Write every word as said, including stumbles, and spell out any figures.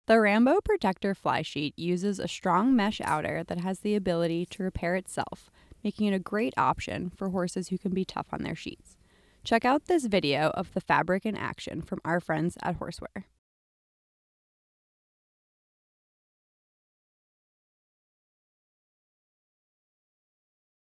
The Rambo Protector Fly Sheet uses a strong mesh outer that has the ability to repair itself, making it a great option for horses who can be tough on their sheets. Check out this video of the fabric in action from our friends at Horseware.